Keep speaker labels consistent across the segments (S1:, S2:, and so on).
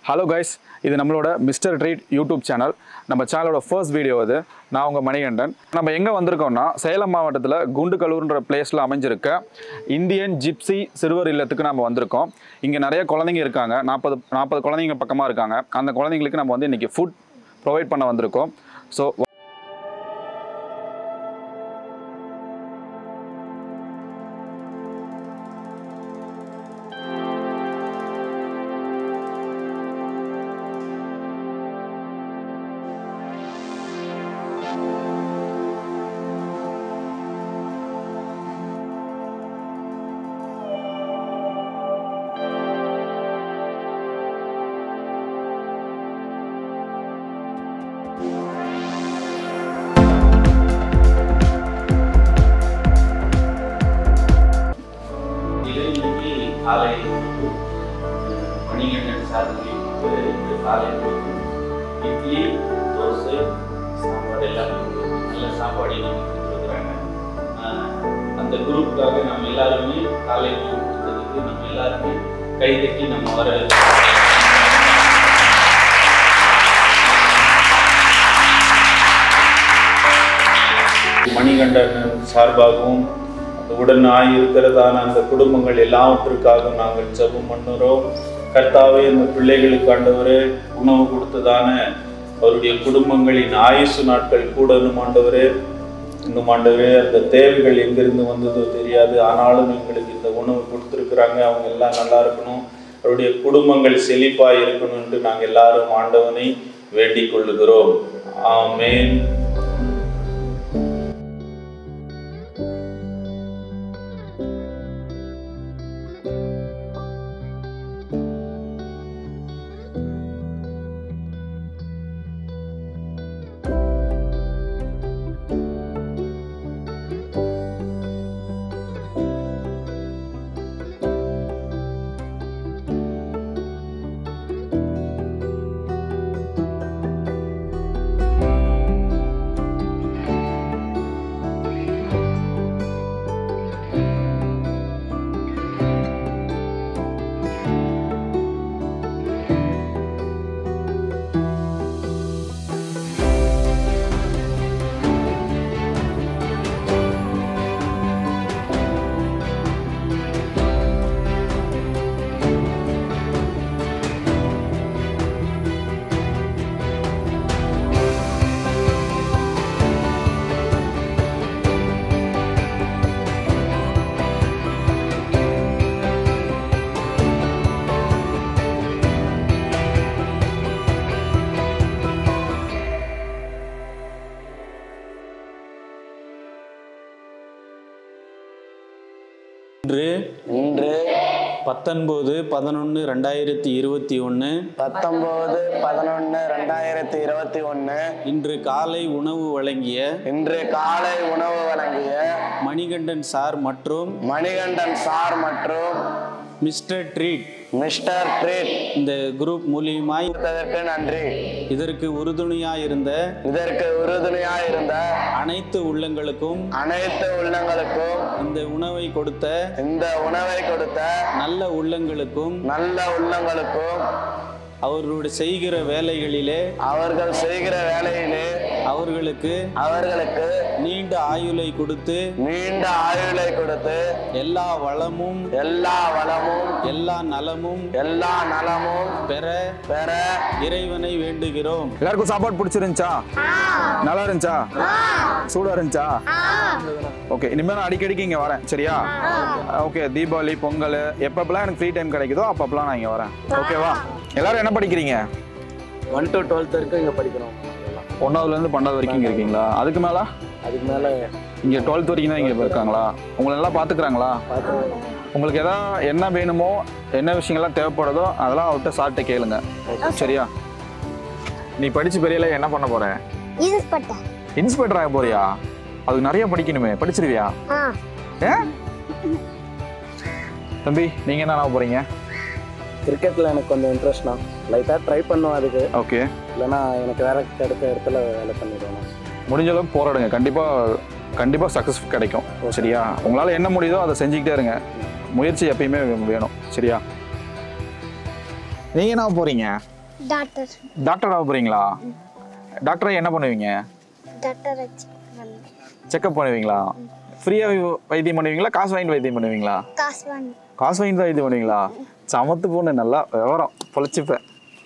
S1: Hello guys, this is our Mr. Treat YouTube channel. நம்ம சேனலோட first video அது. நான் உங்க மணிகண்டன். நம்ம எங்க வந்திருக்கோம்னா சேலம் மாவட்டத்துல குண்டுகலூர்ன்ற பிளேஸ்ல அமைஞ்சிருக்க இந்தியன் ஜிப்சி சிறுவர் இல்லத்துக்கு நம்ம வந்திருக்கோம். இங்க நிறைய குழந்தைங்க இருக்காங்க. 40 குழந்தைங்க பக்கமா இருக்காங்க. அந்த குழந்தைகளுக்கு நம்ம வந்து இன்னைக்கு ஃபுட் ப்ரொவைட் பண்ண வந்திருக்கோம். சோ
S2: காலை மணிகண்டன் சாதனை காலை இட்லி தோசை சாப்பாடு எல்லாமே நல்ல சாப்பாடு கொடுத்துருக்குறாங்க. அந்த குரூப்புக்காக நம்ம எல்லாருமே காலை கொடுத்ததுக்கு நம்ம எல்லாருமே கைதட்டி நம்ம வர மணிகண்டன் சார்பாகவும் உடனாய் இருக்கிறதான அந்த குடும்பங்கள் எல்லாவற்றுக்காக நாங்கள் ஜெபம் பண்ணுறோம். கர்த்தாவே அந்த பிள்ளைகளுக்கு ஆண்டவரே உணவு கொடுத்ததான அவருடைய குடும்பங்களின் ஆயுசு நாட்கள் கூடணும் ஆண்டவரே. இன்னும் ஆண்டவரே அந்த தேவைகள் எங்கிருந்து வந்ததோ தெரியாது, ஆனாலும் எங்களுக்கு இந்த உணவு கொடுத்துருக்குறாங்க. அவங்க எல்லாம் நல்லா இருக்கணும், அவருடைய குடும்பங்கள் செழிப்பாக இருக்கணும் என்று நாங்கள் எல்லாரும் ஆண்டவனை வேண்டிக் கொள்ளுகிறோம். ஆமென்.
S3: இன்று 19/11/2021
S2: இன்று காலை உணவு வழங்கிய மணிகண்டன் சார் மற்றும் மிஸ்டர் ட்ரீட் இந்த குரூப் மூலியமாய்
S3: நன்றி.
S2: இதற்கு உறுதுணையாய் இருந்த அனைத்து உள்ளங்களுக்கும் இந்த உணவை கொடுத்த நல்ல உள்ளங்களுக்கும் அவர்கள் செய்கிற வேலைகளிலே அவர்களுக்கு நீண்ட ஆயுளை கொடுத்து எல்லா வளமும் எல்லா நலமும் பெற இறைவனை வேண்டுகிறோம்.
S1: எல்லாருக்கும் சாப்பாடு பிடிச்சிருந்துச்சா? நல்லா இருந்துச்சா? சூடா இருந்துச்சா? ஓகே, இனிமே நான் அடிக்கடிக்கு இங்க வரேன், சரியா? ஓகே, தீபாவளி பொங்கல் எப்பப்பெல்லாம் எனக்கு ஃப்ரீ டைம் கிடைக்குதோ அப்பப்பெல்லாம் நான் இங்க வரேன். ஓகேவா? எல்லாரும் என்ன படிக்கிறீங்க?
S3: 1 to 12 வரைக்கும் இங்க படிக்கிறோம்.
S1: 1வது இருந்து 12வது வரைக்கும் இங்க இருக்கீங்களா? அதுக்கு மேல இங்க 12th வரைக்கும் தான் இங்க இருக்காங்களா? உங்களை எல்லாம் பாத்துக்கிறாங்களா? உங்களுக்கு ஏதாவது என்ன வேணுமோ, என்ன விஷயங்கள்லாம் தேவைப்படுதோ அதெல்லாம் அவர்கிட்ட சாப்பிட்டு கேளுங்க, சரியா? நீ படிச்சு பெரியல என்ன பண்ண போற? இன்ஸ்பெக்டர் ஆக போறியா? அதுக்கு நிறைய படிக்கணுமே, படிச்சிருவியா? தம்பி, நீங்க என்ன ஆக போறீங்க?
S3: கிரிக்கெட்ல எனக்கு கொஞ்சம் இன்ட்ரெஸ்ட் தான். லைட்டா ட்ரை பண்ணுவேன் அதுக்கு.
S1: ஓகே.
S3: இல்லனா எனக்கு வேற கிடைச்ச இடத்துல வேலை பண்ணிடுவேன்.
S1: முடிஞ்ச அளவுக்கு போராடுங்க, கண்டிப்பா சக்சஸ் கிடைக்கும். சரியா? உங்களால என்ன முடியுதோ அதை செஞ்சுக்கிட்டே இருங்க. முயற்சி எப்பயுமே வேணும். சரியா? நீங்க என்ன போறீங்க?
S4: டாக்டர்.
S1: டாக்டர் ஆக போகிறீங்களா? டாக்டரை என்ன பண்ணுவீங்க?
S4: டாக்டர்
S1: செக்அப் பண்ணுவீங்களா? ஃப்ரீயாக வைத்தியம் பண்ணுவீங்களா காசு வாங்கிட்டு வைத்தியம் பண்ணுவீங்களா?
S4: காசு வாங்கி.
S1: காசு வாங்கிட்டு தான் வைத்தியம் பண்ணுவீங்களா? சமத்து பொண்ணு, நல்லா விவரம் பொழைச்சிப்பேன்.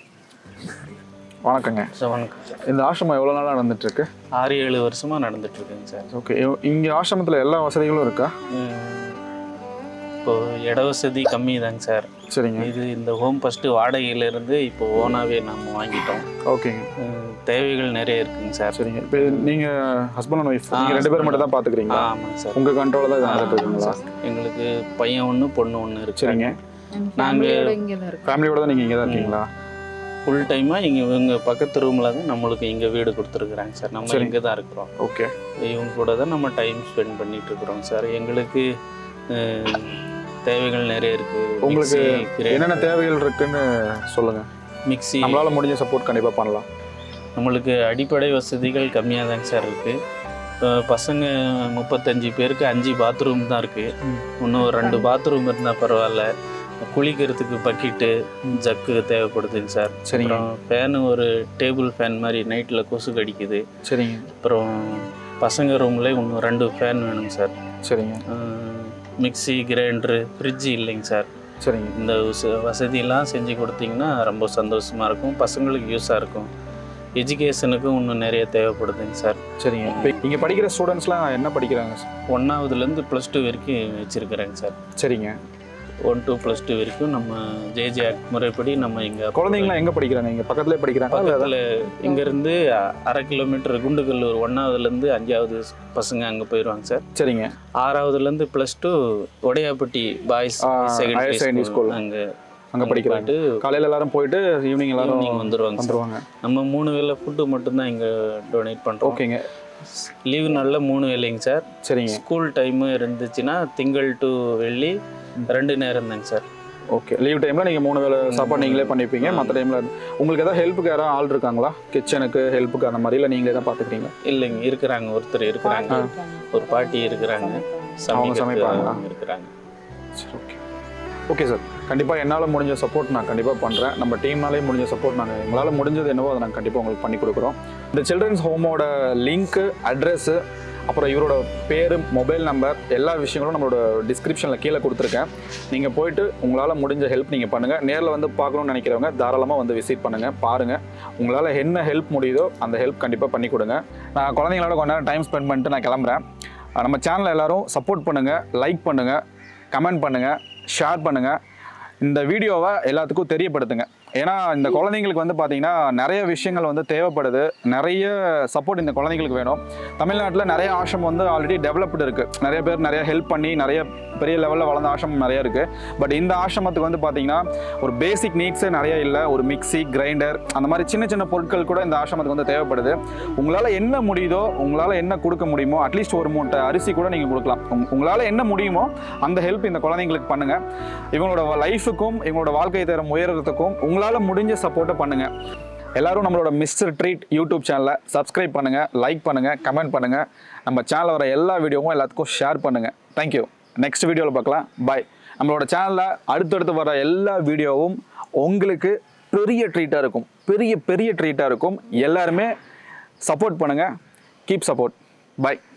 S1: வணக்கங்க
S5: சார். வணக்கம் சார்.
S1: இந்த ஆசிரமம் எவ்வளோ நாளாக நடந்துட்டுருக்கு?
S5: 6-7 வருஷமாக நடந்துட்டுருக்குங்க சார்.
S1: ஓகே. இங்கே ஆசிரமத்தில் எல்லா வசதிகளும் இருக்கா?
S5: இப்போது இட வசதி கம்மி தாங்க சார்.
S1: சரிங்க.
S5: இது இந்த ஹோம் ஃபஸ்ட்டு வாடகையிலேருந்து இப்போ ஓனாகவே நம்ம வாங்கிட்டோம்.
S1: ஓகேங்க.
S5: தேவைகள் நிறைய இருக்குங்க சார்.
S1: சரிங்க. இப்போ நீங்கள் ஹஸ்பண்ட் அண்ட் ஒய்ஃப் நீங்கள் 2 பேர் மட்டும் தான் பார்த்துக்கிறீங்களா?
S5: ஆமாங்க சார்.
S1: உங்கள் கண்ட்ரோலில் தான் இது நடந்துட்டுருக்குங்களா?
S5: எங்களுக்கு பையன் 1 பொண்ணு 1 இருக்கு.
S1: சரிங்க.
S5: நாங்கள்
S1: ஃபேமிலியோட தான் நீங்கள் இங்கே தான் இருக்கீங்களா?
S5: ஃபுல் டைமாக இவங்க பக்கத்து ரூமில் தான் நம்மளுக்கு இங்கே வீடு கொடுத்துருக்குறாங்க சார். நம்ம இங்கே தான் இருக்கிறோம்.
S1: ஓகே.
S5: இவங்க கூட தான் நம்ம டைம் ஸ்பெண்ட் பண்ணிட்டு இருக்கிறோம் சார். எங்களுக்கு தேவைகள் நிறைய இருக்குது.
S1: உங்களுக்கு என்னென்ன தேவைகள் இருக்குன்னு சொல்லுங்கள்.
S5: மிக்ஸி.
S1: நம்மளால் முடிஞ்ச சப்போர்ட் கண்டிப்பாக பண்ணலாம்.
S5: நம்மளுக்கு அடிப்படை வசதிகள் கம்மியாக தாங்க சார் இருக்குது. பசங்க 35 பேருக்கு 5 பாத்ரூம் தான் இருக்குது. இன்னும் 2 பாத்ரூம் இருந்தால் பரவாயில்ல. குளிக்கிறதுக்கு பக்கெட்டு ஜக்கு தேவைப்படுதுங்க சார்.
S1: சரிங்க.
S5: அப்புறம் ஃபேனு ஒரு டேபிள் ஃபேன் மாதிரி நைட்டில் கொசு கடிக்குது.
S1: சரிங்க.
S5: அப்புறம் பசங்க ரூம்லேயே இன்னும் 2 ஃபேன் வேணுங்க சார்.
S1: சரிங்க.
S5: மிக்ஸி, கிரைண்டரு, ஃப்ரிட்ஜு இல்லைங்க சார்.
S1: சரிங்க.
S5: இந்த வசதியெல்லாம் செஞ்சு கொடுத்தீங்கன்னா ரொம்ப சந்தோஷமாக இருக்கும். பசங்களுக்கு யூஸாக இருக்கும். எஜுகேஷனுக்கும் இன்னும் நிறைய தேவைப்படுதுங்க சார்.
S1: சரிங்க. இப்போ இங்கே படிக்கிற ஸ்டூடெண்ட்ஸ்லாம் என்ன படிக்கிறாங்க சார்?
S5: 1ஆவதுலேருந்து +2 வரைக்கும் வச்சுருக்குறேங்க சார்.
S1: சரிங்க.
S5: 1 to +2 வரைக்கும் நம்ம ஜேஜே ஆக்ட் முறைப்படி நம்ம இங்கே.
S1: குழந்தைங்களாம் எங்கே படிக்கிறாங்க? இங்கே பக்கத்துலேயே படிக்கிறாங்க?
S5: பக்கத்தில் இங்கேருந்து 1/2 கிலோமீட்டர் குண்டுகல்லூர் 1ஆவதுலேருந்து 5ஆவது பசங்க அங்கே போயிடுவாங்க சார்.
S1: சரிங்க.
S5: 6ஆவதுலேருந்து +2 உடையாப்பட்டி பாய்ஸ் செகண்டரி ஸ்கூல்
S1: அங்கே படிக்கிறாங்க. காலையில் எல்லாரும் போயிட்டு ஈவினிங் எல்லாரும் வந்துருவாங்க.
S5: நம்ம 3 வேளை ஃபுட்டு மட்டும்தான் இங்கே டொனேட் பண்ணுறோம்.
S1: ஓகேங்க.
S5: லீவு நாளில் 3 வேளைங்க சார்.
S1: சரிங்க.
S5: ஸ்கூல் டைமு இருந்துச்சுன்னா திங்கள் டு வெள்ளி 2 நேரம் தாங்க சார்.
S1: ஓகே. லீவ் டைமில் நீங்கள் 3 வேளை சாப்பாடு நீங்களே பண்ணிப்பீங்க. மற்ற டைமில் உங்களுக்கு எதாவது ஹெல்ப்புக்கு யாராவது ஆள் இருக்காங்களா? கிச்சனுக்கு ஹெல்ப்புக்கு அந்த மாதிரிலாம் நீங்களே தான் பார்த்துக்கிறீங்களா?
S5: இல்லைங்க, இருக்கிறாங்க. ஒருத்தர் இருக்கிறாங்க, ஒரு பாட்டி இருக்கிறாங்க, சமைப்பாங்க இருக்கிறாங்க.
S1: சரி. ஓகே. Okay sir. கண்டிப்பாக என்னால் முடிஞ்ச சப்போர்ட் நான் கண்டிப்பாக பண்ணுறேன். நம்ம டீம்னாலே முடிஞ்ச சப்போர்ட் நாங்கள் எங்களால் முடிஞ்சது என்னவோ அதை நாங்கள் கண்டிப்பாக உங்களுக்கு பண்ணி கொடுக்குறோம். இந்த சில்ட்ரன்ஸ் ஹோமோட லிங்க்கு, அட்ரெஸ்ஸு, அப்புறம் இவரோட பேர், மொபைல் நம்பர், எல்லா விஷயங்களும் நம்மளோட டிஸ்கிரிப்ஷனில் கீழே கொடுத்துருக்கேன். நீங்கள் போயிட்டு உங்களால் முடிஞ்ச ஹெல்ப் நீங்கள் பண்ணுங்கள். நேரில் வந்து பார்க்கணுன்னு நினைக்கிறவங்க தாராளமாக வந்து விசிட் பண்ணுங்கள், பாருங்கள். உங்களால் என்ன ஹெல்ப் முடியுதோ அந்த ஹெல்ப் கண்டிப்பாக பண்ணி கொடுங்க. நான் குழந்தைங்களோட கொஞ்ச நேரம் டைம் ஸ்பெண்ட் பண்ணிட்டு நான் கிளம்புறேன். நம்ம சேனலை எல்லோரும் சப்போர்ட் பண்ணுங்கள், லைக் பண்ணுங்கள், கமெண்ட் பண்ணுங்கள், ஷேர் பண்ணுங்கள். இந்த வீடியோவை எல்லாத்துக்கும் தெரியப்படுத்துங்க. ஏன்னா இந்த குழந்தைங்களுக்கு வந்து பார்த்திங்கன்னா நிறைய விஷயங்கள் வந்து தேவைப்படுது. நிறைய சப்போர்ட் இந்த குழந்தைங்களுக்கு வேணும். தமிழ்நாட்டில் நிறைய ஆசிரமம் வந்து ஆல்ரெடி டெவலப்டு இருக்குது. நிறைய பேர் நிறைய ஹெல்ப் பண்ணி நிறைய பெரிய லெவலில் வளர்ந்த ஆசிரமம் நிறைய இருக்குது. பட் இந்த ஆசிரமத்துக்கு வந்து பார்த்திங்கன்னா ஒரு பேசிக் நீட்ஸே நிறைய இல்லை. ஒரு மிக்ஸி, கிரைண்டர், அந்த மாதிரி சின்ன சின்ன பொருட்கள் கூட இந்த ஆசிரமத்துக்கு வந்து தேவைப்படுது. உங்களால் என்ன முடியுதோ, உங்களால் என்ன கொடுக்க முடியுமோ, அட்லீஸ்ட் ஒரு மூட்டை அரிசி கூட நீங்கள் கொடுக்கலாம். உங்களால் என்ன முடியுமோ அந்த ஹெல்ப் இந்த குழந்தைங்களுக்கு பண்ணுங்கள். இவங்களோட லைஃபுக்கும் இவங்களோட வாழ்க்கை தரம் உயர்றதுக்கும் உங்களால் முடிஞ்ச சப்போர்ட்டை பண்ணுங்கள். எல்லாரும் நம்மளோட மிஸ்டர் ட்ரீட் யூடியூப் சேனலை சப்ஸ்கிரைப் பண்ணுங்கள், லைக் பண்ணுங்கள், கமெண்ட் பண்ணுங்கள். நம்ம சேனலில் வர எல்லா வீடியோவும் எல்லாத்துக்கும் ஷேர் பண்ணுங்கள். தேங்க்யூ. நெக்ஸ்ட் வீடியோவில் பார்க்கலாம். பாய். நம்மளோட சேனலில் அடுத்தடுத்து வர எல்லா வீடியோவும் உங்களுக்கு பெரிய ட்ரீட்டாக இருக்கும். பெரிய ட்ரீட்டாக இருக்கும். எல்லாருமே சப்போர்ட் பண்ணுங்கள். Keep support. பாய்.